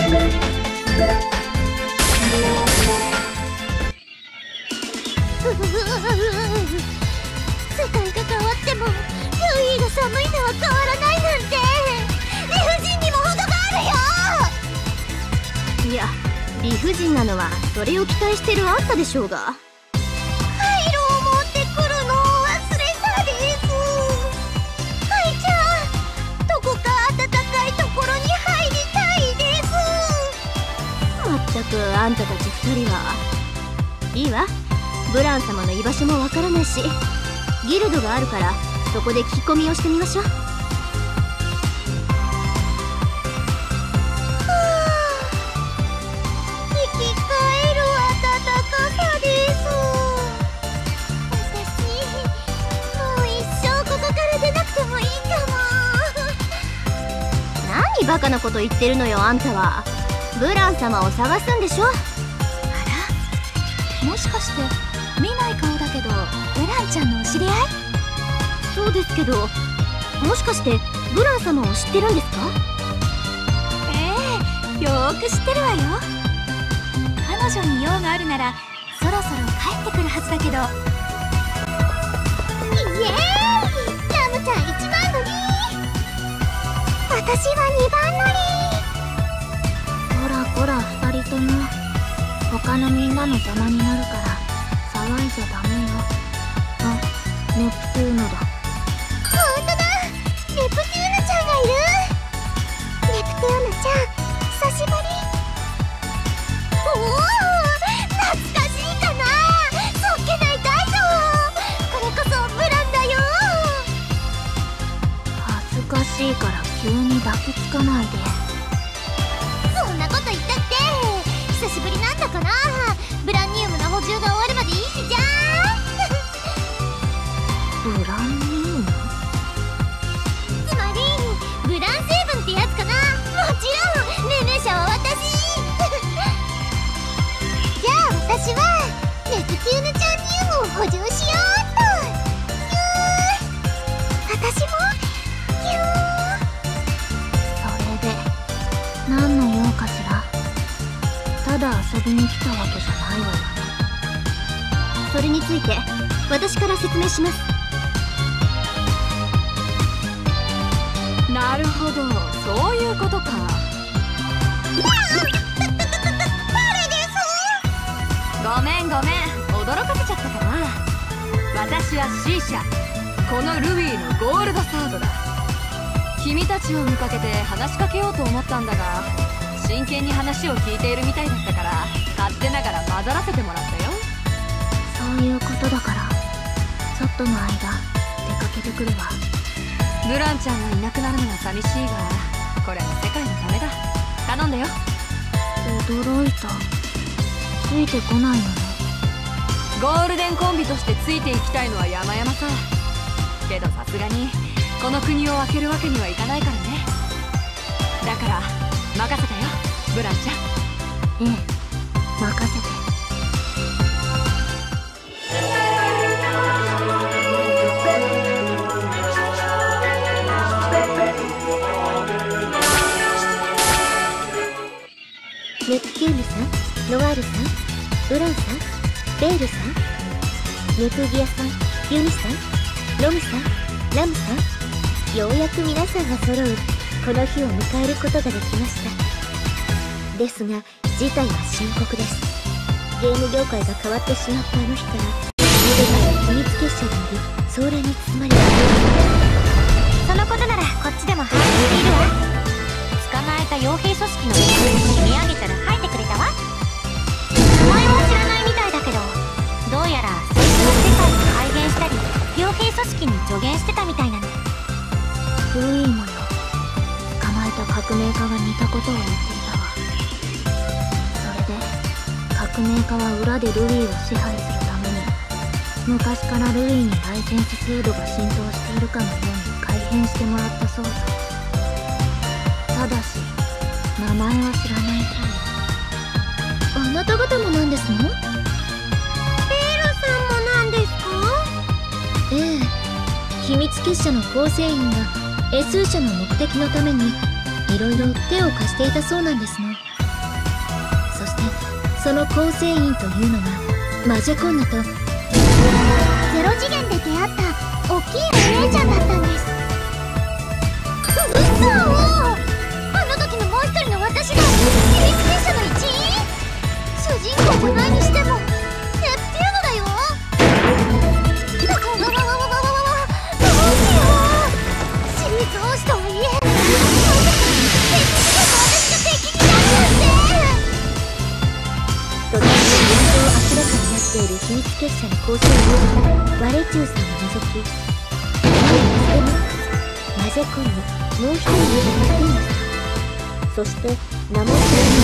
世界が変わってもルイが寒いのは変わらないなんて、理不尽にも程があるよ。いや、理不尽なのはそれを期待してるあんたでしょうが。カイロを持ってくるのを忘れたです。カイちゃん、どこか暖かいところに入りたいです。まったくあんたたち2人はいいわ。ブラン様の居場所もわからないし、ギルドがあるからそこで聞き込みをしてみましょう。生き返る暖かさです。私もう一生ここから出なくてもいいかも。何バカなこと言ってるのよあんたは。ブラン様を探すんでしょ。あら、もしかして見ない顔だけどブランちゃんのお知り合い？そうですけど、もしかしてブラン様を知ってるんですか？ええ、よーく知ってるわよ。彼女に用があるならそろそろ帰ってくるはずだけど。イエーイ！ラムちゃん1番乗り、私は2番乗り。 こらこら2人とも他のみんなの邪魔になるから騒いじゃダメよ。あ、ネプテューノだ。 ほんとだ、ネプテューノちゃんがいる。ネプテューノちゃん、久しぶり。おお、懐かしいかな。そっけない大将、これこそブランだよ。 恥ずかしいから急に抱きつかないで。 そんなこと言ったって久しぶりなんだから、ブランニウムの補充が終わるまでいいじゃん。 ブランニウム？ つまりブラン成分ってやつかな。もちろん命名者は私。じゃあ私はネプテューヌちゃんニウムを補充しようっと。私もそれで何の用かしら。ただ遊びに来たわけじゃないわよね。 それについて私から説明します。 なるほど、そういうことか。 誰です？ ごめんごめん、驚かせちゃったかな。私は C 社、このルビーのゴールドサードだ。君たちを見かけて話しかけようと思ったんだが、真剣に話を聞いているみたいだったから勝手ながら混ざらせてもらったよ。 そういうことだからちょっとの間出かけてくるわ。 ブランちゃんがいなくなるのは寂しいが、これも世界のためだ。頼んだよ。 驚いた。ついてこないのね。 ゴールデンコンビとしてついていきたいのは山々さ。けどさすがにこの国を開けるわけにはいかないからね。だから任せたよ、ブランちゃん。 ええ、任せて。 ネプテューヌさん、ノワールさん、ブランさん、ベールさん、ネプギアさん、ユニさん、ロムさん、ラムさん、ようやく皆さんが揃うこの日を迎えることができました。ですが事態は深刻です。ゲーム業界が変わってしまったあの日から世界の秘密結社により騒乱に包まれています。そのことならこっちでも把握しているわ。捕まえた傭兵組織の人間に見上げたら入ってくれたわ。名前は知らないみたいだけど、どうやらそいつの世界に改変したり傭兵組織に助言してたみたいなの。 ルイーもよ。捕まえた革命家が似たことを言っていたわ。それで革命家は裏でルイーを支配するために昔からルイーにライセンス制度が浸透しているかのように改変してもらったそうだ。ただし名前は知らないそうよ。 あなた方もなんですの？ベールさんもなんですか？ええ、秘密結社の構成員が S 社の目的のためにいろいろ手を貸していたそうなんですの。 その構成員というのがマジェコンヌとゼロ次元で出会った大きいお姉ちゃんだったんです。嘘。あの時のもう一人の私が秘密結社の一員。主人公じゃないにしてもっていうのだよ。どうしよう。シリーズ王子とはいえ私が敵になるなんて。突然現状明らかになっている秘密結社の構成員ワレチューさんを除きマジェコンヌもう一人いると言っています。そして名も知らぬ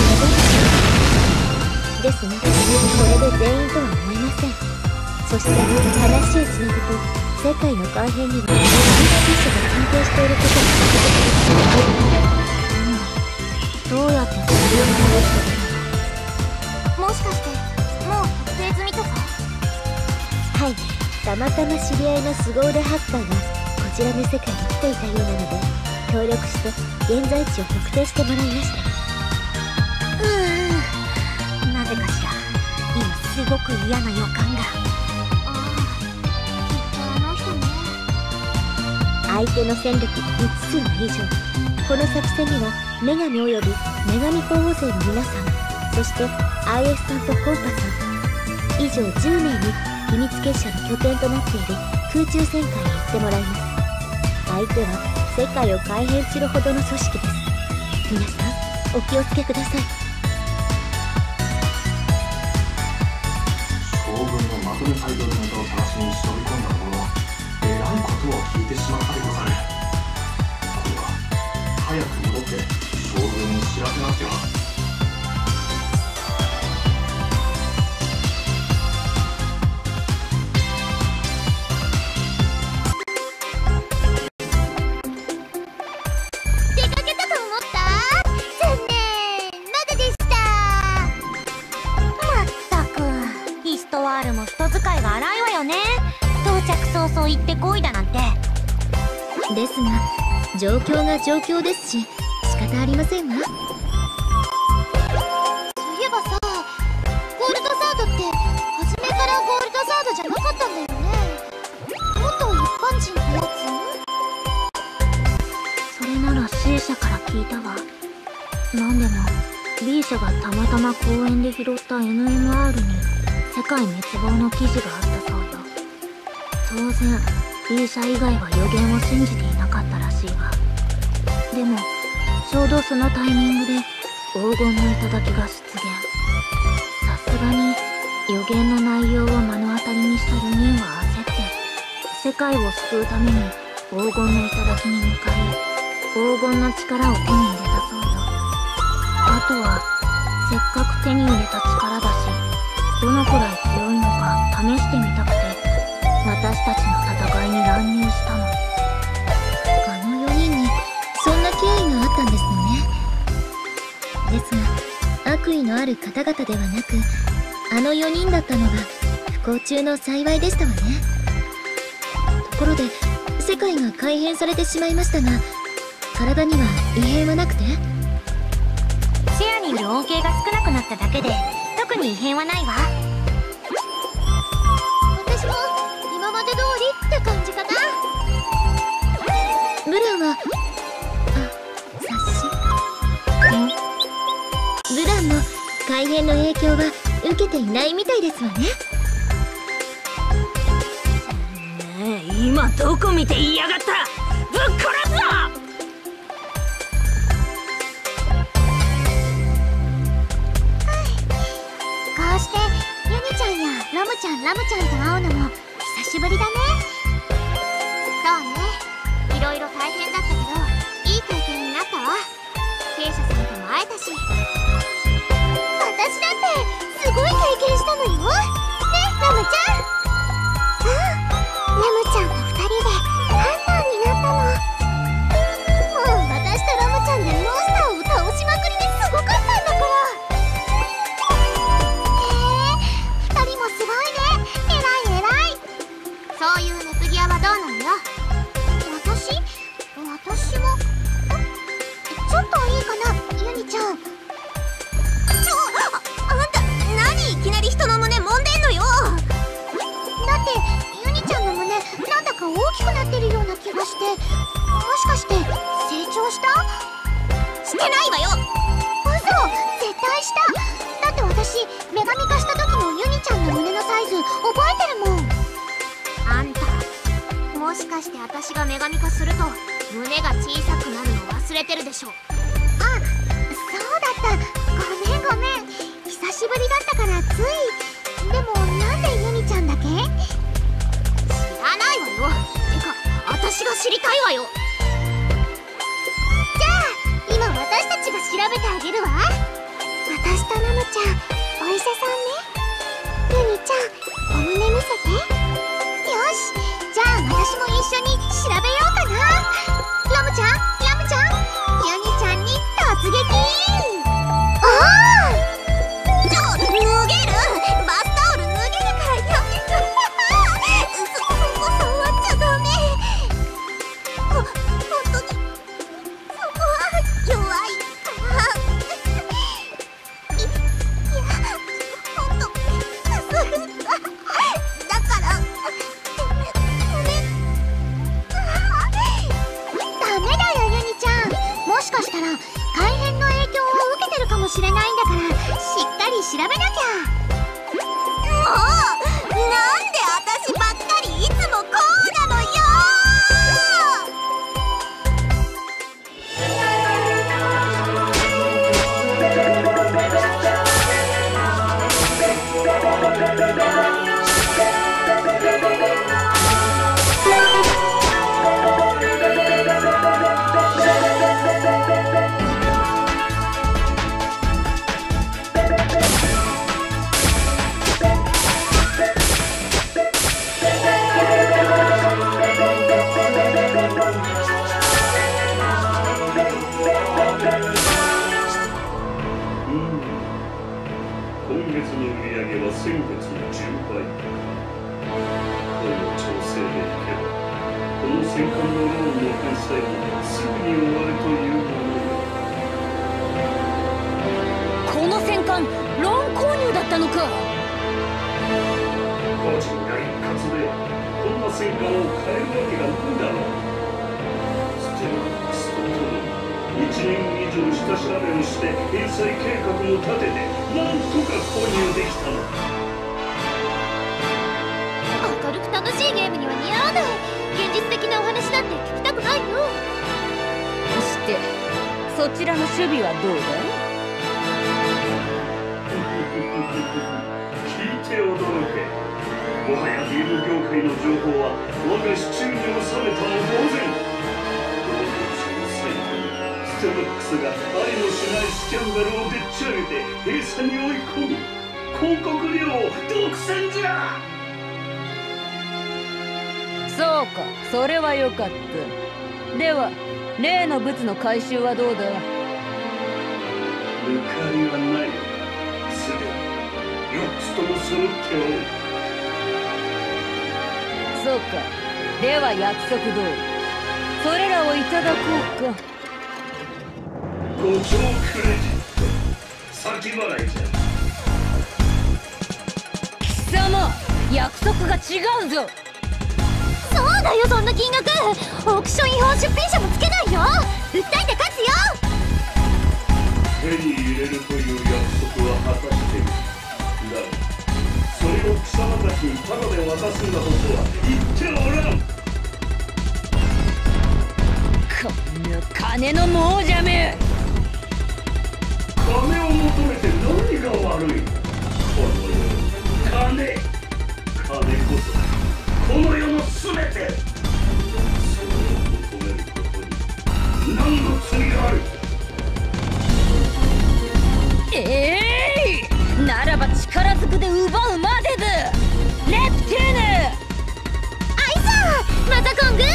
ですが、これで全員とは思えません。そして話をつなぐと世界の改変には秘密結社が関係していることがどうやってそれをもしかしてもう特定済みとか。はい、たまたま知り合いの凄腕ハッカーがこちらの世界に来ていたようなので協力して現在地を特定してもらいました。なぜかしら今すごく嫌な予感が。ああ、きっとあの人ね。相手の戦力5つ以上。この作戦には女神および女神候補生の皆さん、そして IS さんとコンパさん以上10名に秘密結社の拠点となっている空中戦艦へ行ってもらいます。相手は世界を改変するほどの組織です。皆さんお気をつけください。 将軍のまとめサイトのネタを探しに忍び込んだもののえらいことを聞いてしまったでござる。これは早く戻って将軍に知らせなくては。 行ってこいだなんて。ですが状況が状況ですし仕方ありませんわ。そういえばさ、ゴールドサードって初めからゴールドサードじゃなかったんだよね。もっと一般人のやつ。 それなら C 社から聞いたわ。なんでも B 社がたまたま公園で拾った NMR に世界滅亡の記事があったそうよ。当然 B 社以外は予言を信じていなかったらしいわ。でもちょうどそのタイミングで黄金の頂が出現。さすがに予言の内容を目の当たりにした4人は焦って世界を救うために黄金の頂に向かい黄金の力を手に入れたそうよ。あとはせっかく手に入れた力だしどのくらい強いのか試してみたくて私たちの戦いに乱入したの。 あの4人にそんな経緯があったんですのね。ですが悪意のある方々ではなくあの4人だったのが不幸中の幸いでしたわね。ところで世界が改変されてしまいましたが体には異変はなくて。 視野にいる恩恵が少なくなっただけで特に異変はないわ。 私も今まで通りって感じかな。ブランは察しブランも改変の影響は受けていないみたいですわね。 ねえ今どこ見て言いやがった。ぶっ殺すぞ。 こうしてユニちゃんやラムちゃんと会うのも久しぶりだね。そうね、いろいろ大変だったけどいい経験になったわ。経営者さんとも会えたし私だってすごい経験したのよ。ね、ラムちゃん。ラムちゃんと2人でハンターになったの。もう私とラムちゃんでモンスターを倒しまくりですごかったんだから。2人もすごいね。偉い。そういうってもしかして成長した？してないわよ。嘘、絶対した。だって私女神化した時のユニちゃんの胸のサイズ覚えてるもん。あんたもしかして私が女神化すると胸が小さくなるの忘れてるでしょ。あ、そうだった。ごめん。久しぶりだったからつい。でもなんでユニちゃんだけ？知らないわよ。てか私が知りたいわよ。じゃあ今私たちが調べてあげるわ。私とナムちゃんお医者さんね。ユニちゃんお胸見せて。よし、じゃあ私も一緒に調べようかな。ラムちゃんユニちゃんに突撃。ああ、ちょ、脱げる。バスタオル脱げるからやめて。そこ触っちゃダメ。ほんとにそこは弱いから。いや、ほんとさすがだからダメだよユニちゃん。もしかしたら改変の影響を受けてるかもしれないんだからしっかり調べなきゃ。もうなんで私ばっかりいつもこうなのよ。 今月の売り上げは先月の10倍。この調整でいけばこの戦艦のローンの返済もすぐに終わるというものよ。 この戦艦ローン購入だったのか。 個人が一括でこんな戦艦を買えるわけがないだろう。ステルマスとともに1年以上下調べをして返済計画も立ててなんとか購入できたのだ。 明るく楽しいゲームには似合わない。現実的なお話なんて聞きたくないよ。 してそちらの守備はどうだい？ 聞いて驚け。もはやゲーム業界の情報は我が手中に収めたも同然。ステロックスがありもしないスキャンダルをでっち上げて閉鎖に追い込み広告料を独占じゃ。 そうか、それはよかった。では例の物の回収はどうだ？ 抜かりはない。すでに4つとも揃っておる。 そうか、では約束通りそれらをいただこうか。 5兆クレジット先払いじゃ。 貴様、約束が違うぞ。 そうだよ、そんな金額オークション違法出品者もつけないよ。訴えて勝つよ。 手に入れるという約束は果たしている。だがそれを貴様たちにタダで渡すんだとは言っておらん。 こんな金の亡者め。 金を求めて何が悪い。この世の金こそこの世の全て。それを求めることに何の罪がある。 ならば力ずくで奪うまでだ。レプティーヌ。 アイサーマザコング。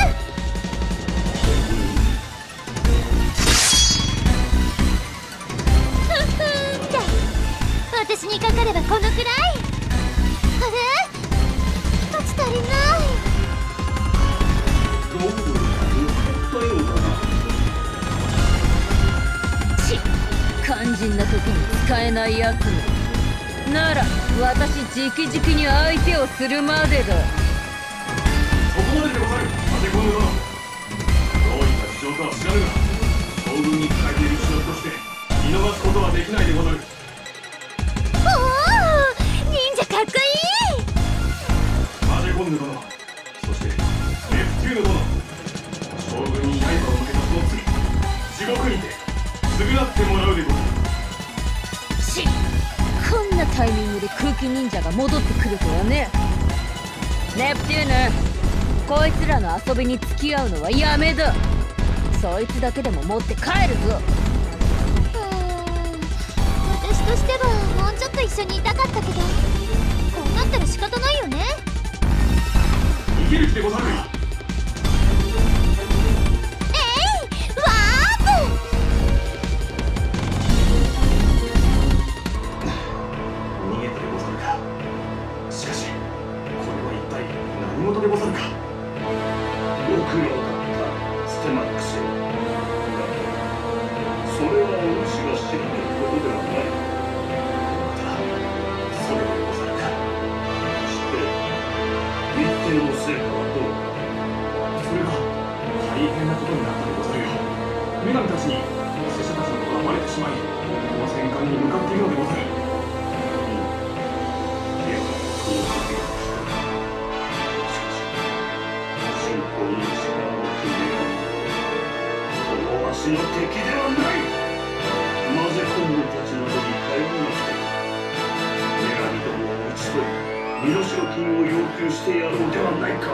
私にかかればこのくらい。あれ、一つ足りない。 どうもったようだな。 肝心な時に使えないやつも。なら私直々に相手をするまでだ。 そこまででござる。当て込むな。 状かは知らぬが、将軍に抱えている仕事として見逃すことはできないでござる。 おお、忍者かっこいい。 マジェコンヌ殿、そしてネプテューヌ殿、将軍に刃を向けたその次、地獄にて償ってもらうでござる。 こんなタイミングで空気忍者が戻ってくるとはね。ネプテューヌ、こいつらの遊びに付き合うのはやめだ。そいつだけでも持って帰るぞ。 私としてはもうちょっと一緒にいたかったけど、こうなったら仕方ないよね。 逃げる気でござる。 ワープ。 逃げたでござるか。しかしこれは一体何事でござるか。 ご苦労だったステマックスよ。だがそれはお主が知るべきことではない。 またそれでござるか。 して一定の成果はどうか。 それが大変なことになったでござるよ。女神たちに拙者たちのことがバレてしまい、この戦艦に向かっているのでござる。 いや、この時が来た。しかし信仰の力を決めよう。このわしの敵ではない。マゼコンヌたちなどに頼らなくて女神どもを討ち取り身代金を要求してやろうではないか。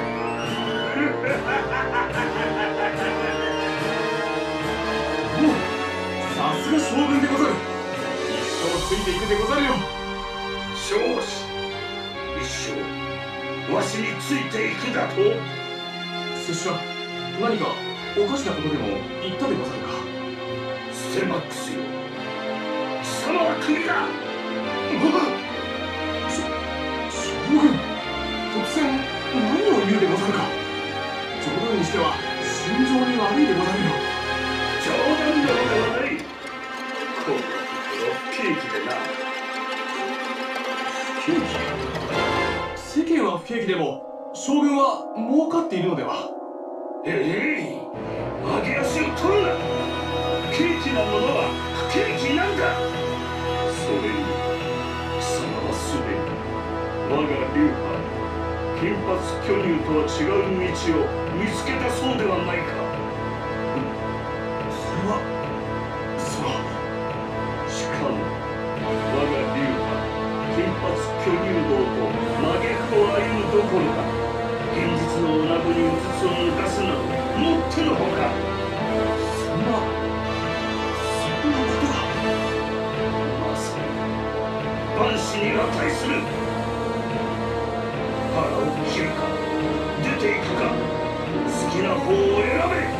おう、さすが将軍でござる。一生ついていくでござるよ。 少子一生わしについていくだと。 拙者何かおかしなことでも言ったでござるか。 ステマックスよ、貴様はクビだ。 将軍、突然何を言うでござるか。冗談にしては心情に悪いでござるよ。 冗談ではない。このところ不景気でな。 不景気？世間は不景気でも将軍は儲かっているのでは。 上げ足を取るな。不景気なものは不景気なんだ。それに貴様はすでに我が流派金髪巨乳とは違う道を見つけたそうではないか。 それはしかも我が流派金髪巨乳道と真逆を歩むどころか現実の女子にうつつを抜かすなどもってのほか。 そんなことが。 まさに万死に値する。腹を切るか出ていくか好きな方を選べ。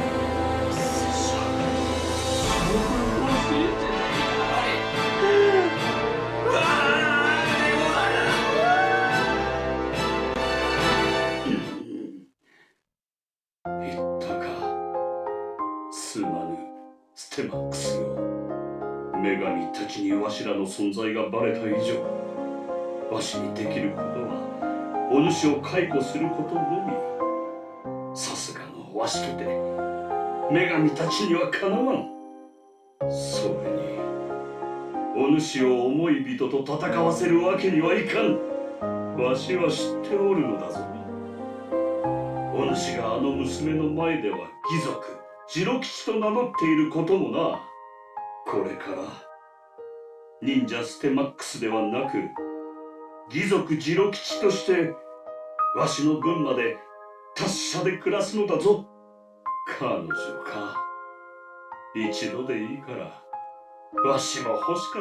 言ったか。すまぬステマックスよ。女神たちにわしらの存在がバレた以上、わしにできることはお主を解雇することのみ。さすがのわしとて女神たちにはかなわん。それにお主を思い人と戦わせるわけにはいかん。わしは知っておるのだぞ。お主があの娘の前では義賊次郎吉と名乗っていることもな。これから忍者ステマックスではなく義賊次郎吉としてわしの分まで達者で暮らすのだぞ。彼女か。一度でいいからわしも欲しか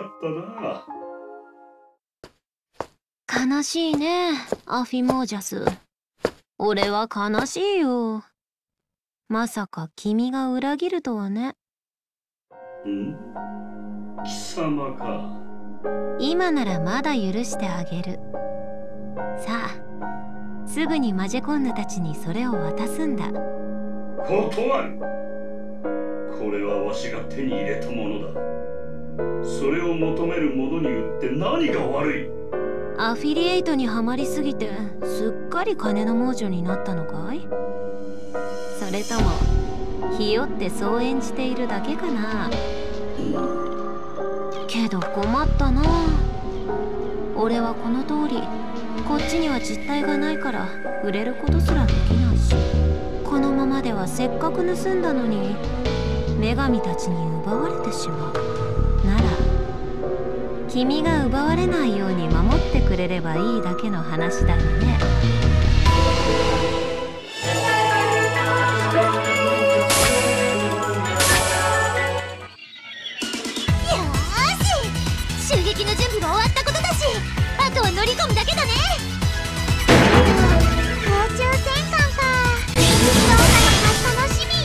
ったな。 悲しいね、アフィモージャス。俺は悲しいよ。まさか君が裏切るとはね。 貴様か。 今ならまだ許してあげる。さあ、すぐにマジェコンヌたちにそれを渡すんだ。 断る。これはわしが手に入れたものだ。それを求める者に売って何が悪い。 アフィリエイトにはまりすぎてすっかり金の亡者になったのかい？それともひよってそう演じているだけかな。けど困ったな。俺はこの通りこっちには実体がないから触れることすらできないし、このままではせっかく盗んだのに女神たちに奪われてしまう。なら君が奪われないように守ってくれればいいだけの話だよね。 襲撃の準備は終わったことだし、あとは乗り込むだけだね。空中戦艦か。どうなのか楽しみ。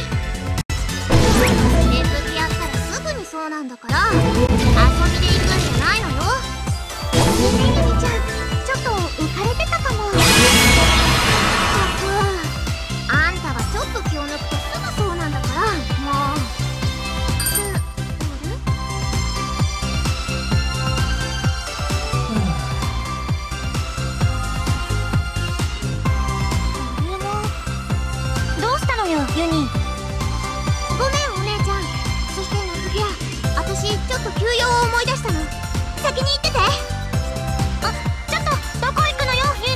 ネズミやったらすぐにそうなんだから、遊びで行くんじゃないのよ。ねねみちゃん、ちょっと浮かれてたかも。あんたはちょっと気を抜くとすぐそうなんだから、もう。ユニ、ごめんお姉ちゃん。そして夏希や、私ちょっと休養を思い出したの。先に行ってて。あ、ちょっとどこ行くのよユ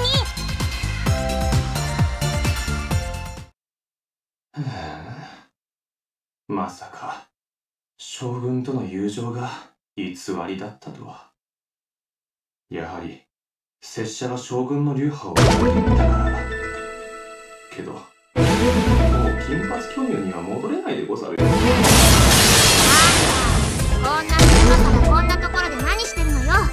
ニ。まさか将軍との友情が偽りだったとは。やはり拙者が将軍の流派を覚えていたから。けどもう金髪巨乳には戻れないでござるよ。 あんた、こんな島からこんなところで何してるのよ。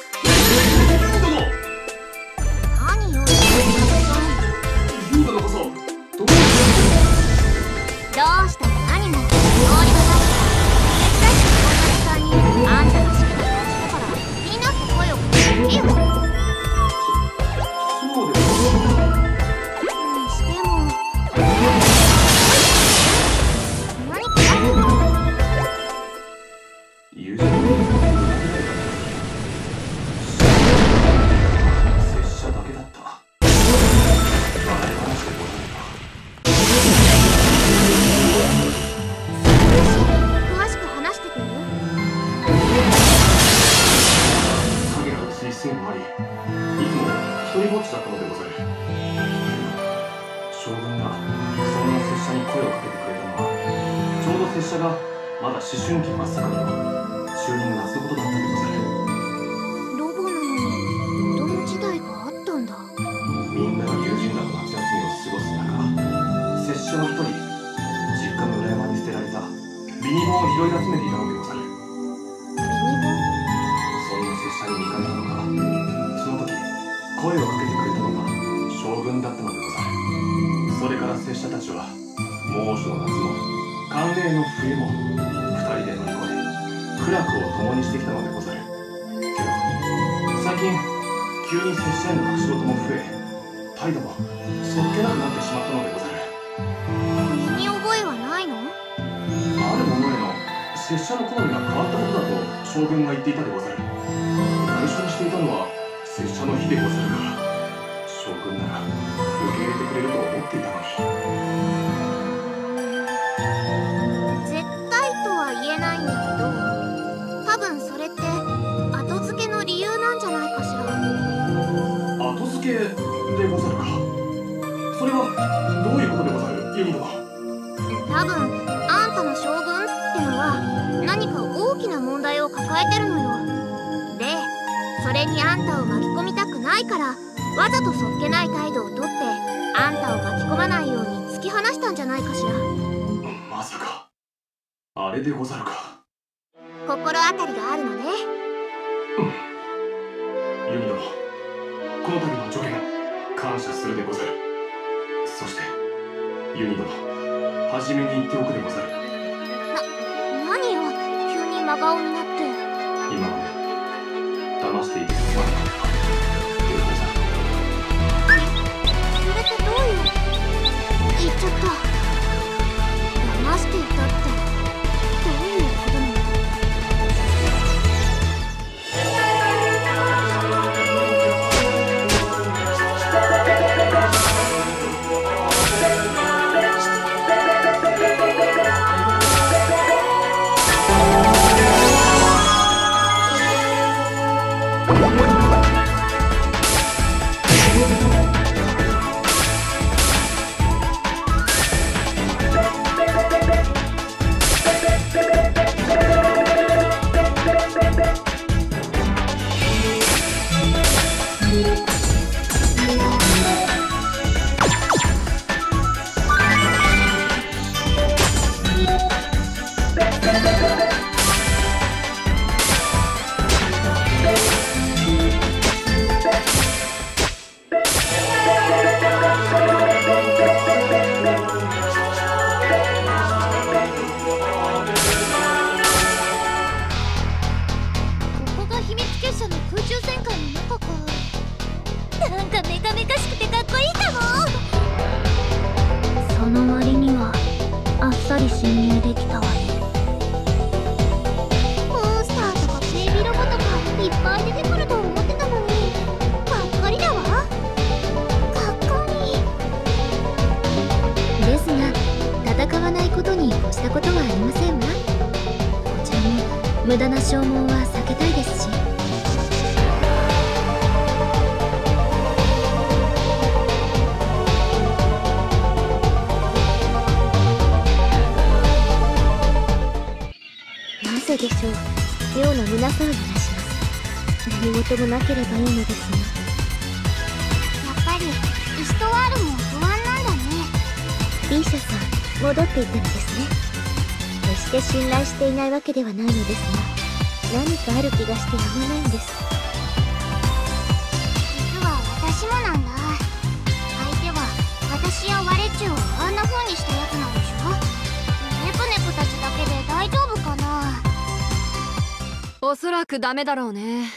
何よユウ殿こそどうしたの。何も料理が食べた。珍しくこんな時間にあんたが仕事をしたから気になって声をかけてみよ。 そうですか。 にしても友情の拙者だけだった。笑い話でござるか。 詳しく話してくれる？ 影が薄いせいもあり、いつも一人ぼっちだったのでござる。将軍がそんな拙者に声をかけてくれたのは、ちょうど拙者がまだ思春期真っ盛りの中2の夏のことだったでござる。 ロボなのに子供時代があったんだ。 みんなが友人らの夏休みを過ごす中、拙者は一人実家の裏山に捨てられたビニボンを拾い集めていたのでござる。 ビニボン？ そんな拙者に見かけたのか、その時声をかけてくれたのが将軍だったのでござる。それから拙者たちは猛暑の夏も寒冷の冬も二人で乗り越え苦楽を共にしてきたのでござる。けど最近急に拙者への隠し事も増え、態度もそっけなくなってしまったのでござる。 身に覚えはないの？ ある者への拙者の好みが変わったことだと将軍が言っていたでござる。内緒にしていたのは拙者の非でござるが、将軍なら受け入れてくれると思っていたのに。 絶対とは言えないんだけど、多分それって後付けの理由なんじゃないかしら。 後付けでござるか。それはどういうことでござるユニ殿。 多分あんたの将軍ってのは何か大きな問題を抱えてるのよ。でそれにあんたを巻き込みたくないから、わざとそっけない態度をとってあんたを巻き込まないように突き放したんじゃないかしら。 まさかあれでござるか。 心当たりがあるのね。 ユニ殿、この度の助言感謝するでござる。そしてユニ殿、初めに言っておくでござる。 何よ急に真顔になって。 今まで騙していてすまなかった。 それってどういう。言っちゃった。騙していたってどういうことなの？ 無駄な消耗は避けたいですし。なぜでしょう、妙な胸騒ぎがします。何事もなければいいのですが。 やっぱりイストワールも不安なんだね。 B 社さん戻っていったのですね。決して信頼していないわけではないのですが、何かある気がしてやまないんです。 実は私もなんだ。相手は私やワレチュウをあんな風にしたやつなんでしょ。ネプネプたちだけで大丈夫かな。 おそらくダメだろうね。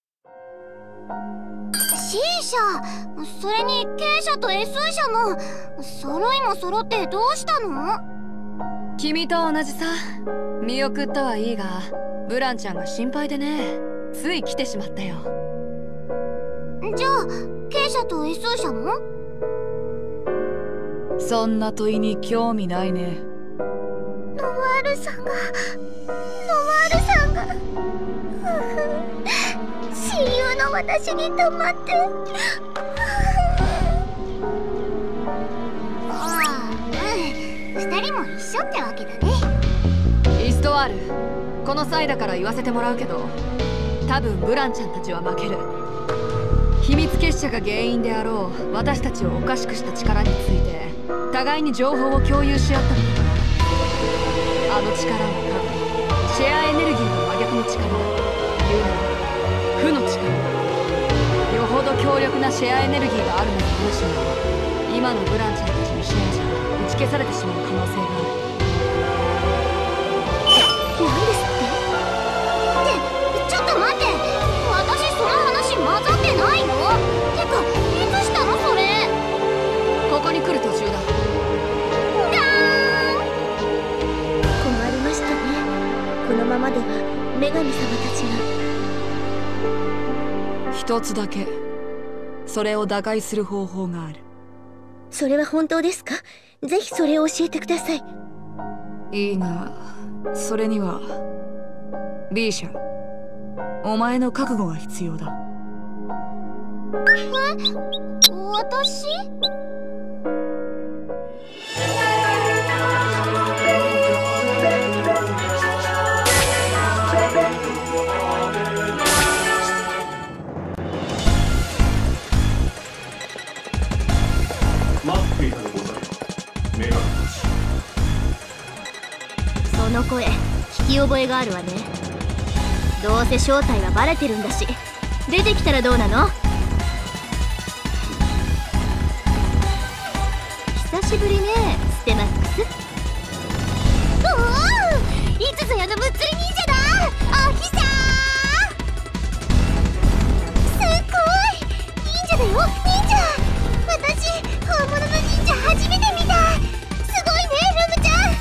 C 社、それに K 社と S 社も揃いも揃ってどうしたの？ 君と同じさ。見送ったはいいが、ブランちゃんが心配でね、つい来てしまったよ。 じゃあ K 社と S 社も？ そんな問いに興味ないね。 ノワールさんが親友の私に黙って。ああ、2人も一緒ってわけだね。 イストワール、この際だから言わせてもらうけど、多分ブランちゃんたちは負ける。秘密結社が原因であろう私たちをおかしくした力について互いに情報を共有し合ったのだ。あの力は多分シェアエネルギーの真逆の力、言うなら負の力。よほど強力なシェアエネルギーがあるのかもしれない。今のブランちゃんたちのシェアじゃ打ち消されてしまう可能性がある。 何ですって？ちょっと待って、私その話混ざってないの？てかいつしたのそれ？ ここに来る途中だ。 困りましたね。このままでは女神様たちが。 一つだけそれを打開する方法がある。 それは本当ですか？ぜひそれを教えてください。 いいが、それには B 社、お前の覚悟が必要だ。 私？ 待っていたでござるよ、女神たち。 その声聞き覚えがあるわね。どうせ正体はバレてるんだし、出てきたらどうなの？久しぶりね、ステマックス。 おお、いつぞやのむっつり忍者だ。おひさー、すごい忍者だよ、忍者。私本物の忍者初めて見た。すごいね、ルムちゃん。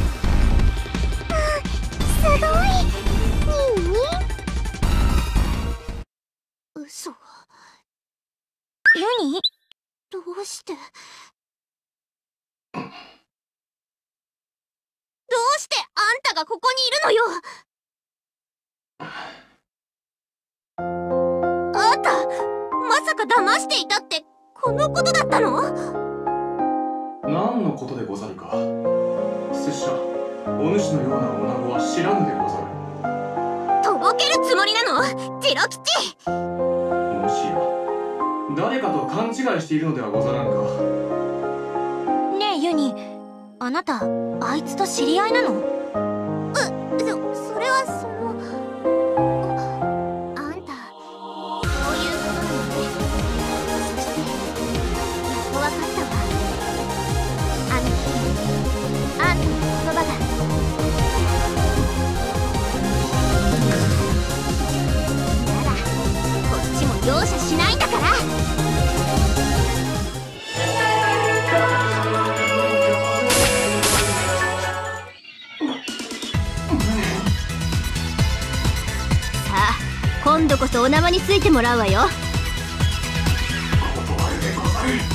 すごい。ニンニン。嘘。ユニ？どうして？どうしてあんたがここにいるのよ。あんたまさか騙していたってこのことだったの？ 何のことでござるか。拙者、お主のような女子は知らぬでござる。 とぼけるつもりなの、ジロ吉。 もしや誰かと勘違いしているのではござらんか。 ねえユニ、あなたあいつと知り合いなの？ 今度こそお縄についてもらうわよ。 断るでござる。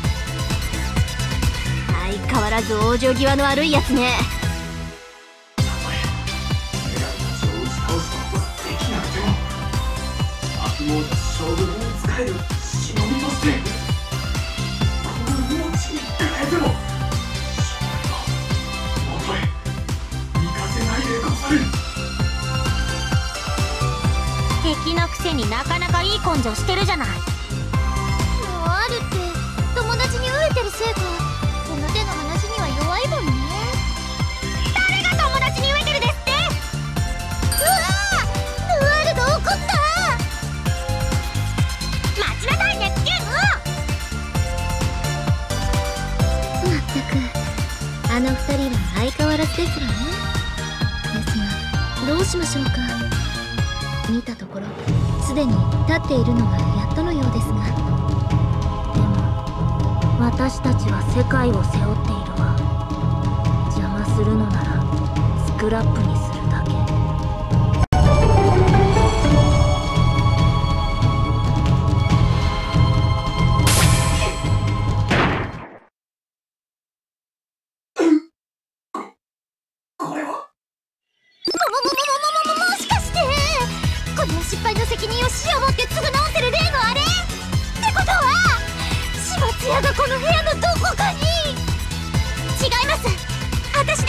相変わらず往生際の悪いやつね。 たとえ女神たちを打ち倒すことができなくても、悪魔たち将軍に仕える忍びとしてこの命に変えても勝利の元へ行かせないでござる。 敵のくせになかなかいい根性してるじゃない。もうあるって友達に飢えてるせいか、この手の話には弱いもんね。誰が友達に飢えてるですって。うわー、ヌアールが怒った。待ちなさいねゲーム。 まったくあの二人は相変わらずですわね。ですがどうしましょうか。見たところすでに立っているのがやっとのようですが。 でも私たちは世界を背負っているわ。邪魔するのならスクラップにするだけ。 これはもしかしてこの失敗の責任を死をもって償わせる例のあれってことは、始末屋がこの部屋のどこかに。違います、私です。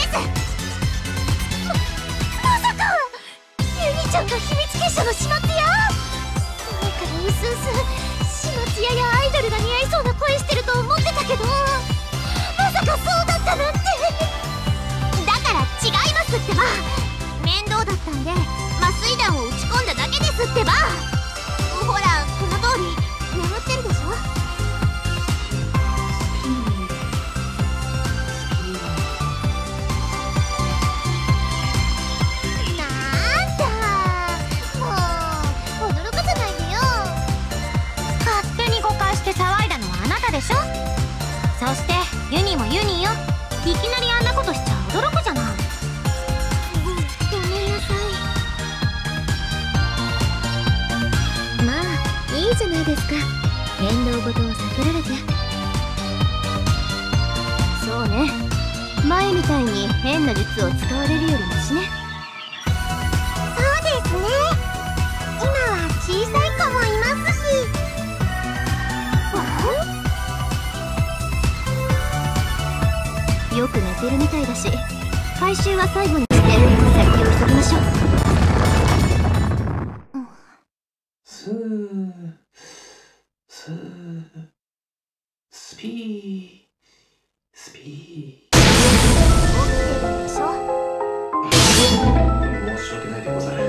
まさかユニちゃんが秘密結社の始末屋。前からうすうす始末屋やアイドルが似合いそうな声してると思ってたけど、まさかそうだったなんて。だから違いますってば。面倒だったんで麻酔弾を打ち込んだだけですってば。ほらこの通り眠ってるでしょ。なんだもう驚かさないでよ。勝手に誤解して騒いだのはあなたでしょ。そしてユニもユニよ。いきなりあんなことしちゃ驚くじゃない。ごめんなさい。 まあいいじゃないですか。面倒事を避けられて。 そうね、前みたいに変な術を使われるよりもしね。そうですね、今は小さい子もいますし。 よく寝てるみたいだし、回収は最後にして先を急ぎましょう。 スピー起きてるでしょ。 申し訳ないでござる。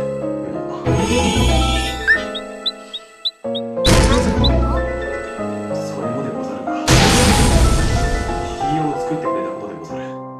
それもでござるが、引きを作ってくれたことでござる。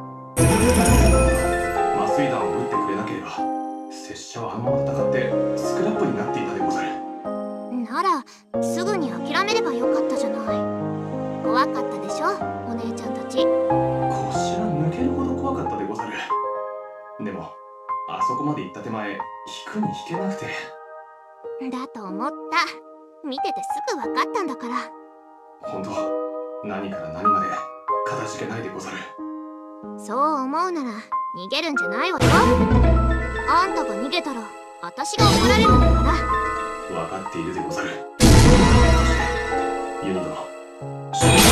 麻酔弾を打ってくれなければ拙者はあのまま戦ってスクラップになっていたでござる。 ならすぐに諦めればよかったじゃない。怖かったでしょお姉ちゃんたち。 腰が抜けるほど怖かったでござる。でもあそこまで行った手前、引くに引けなくて。 だと思った。見ててすぐ分かったんだから。 本当、何から何までかたじけないでござる。 そう思うなら逃げるんじゃないわよ。あんたが逃げたら私が怒られるんだから。 分かっているでござる。ユニ殿、